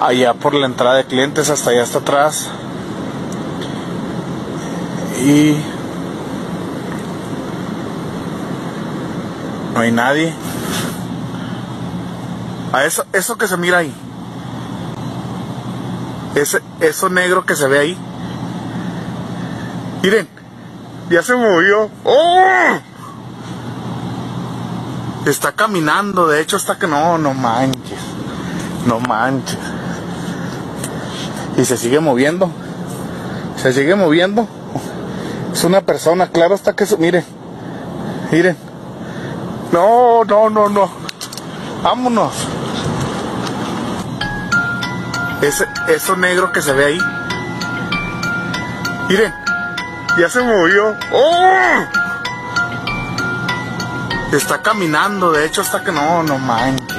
allá por la entrada de clientes, hasta allá hasta atrás. Y no hay nadie. A eso que se mira ahí, eso negro que se ve ahí, miren, ya se movió. ¡Oh! Está caminando, de hecho hasta que no manches, no manches. Y se sigue moviendo, es una persona, claro está que miren, no, vámonos. Eso negro que se ve ahí, miren, ya se movió. ¡Oh! Está caminando, de hecho hasta que no manches.